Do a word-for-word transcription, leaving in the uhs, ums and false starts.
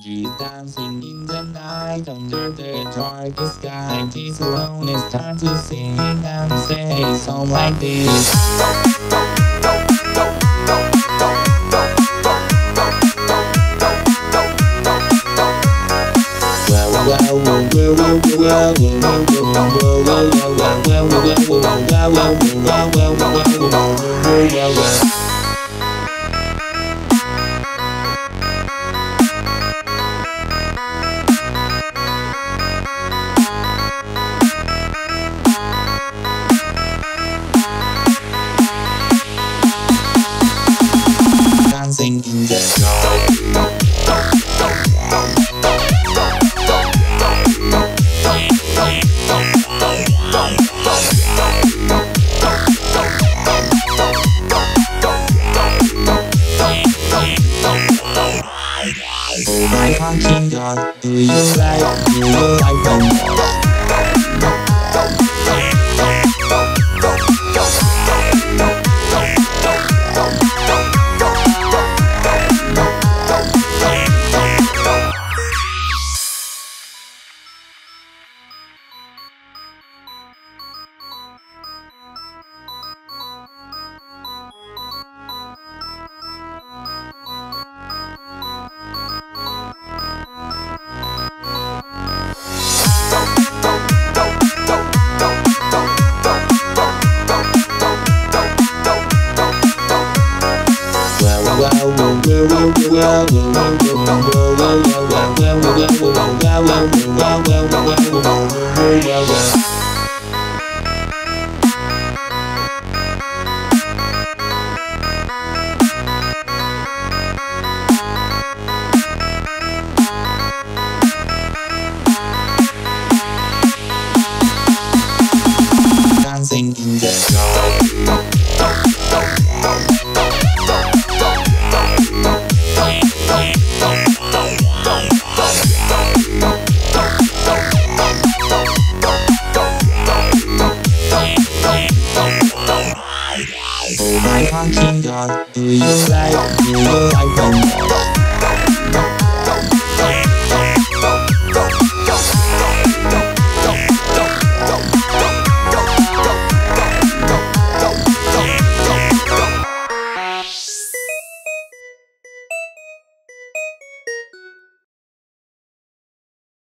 She's dancing in the night under the darkest sky. This alone is time to sing and say a song like this. Well, well, well, well, well, well, well, well, well, well, well, well, well. Dancing in the dark. Oh my fucking god, do you like, do you like them? Dancing in the dark. Oh my fucking god, do you like, do you like them?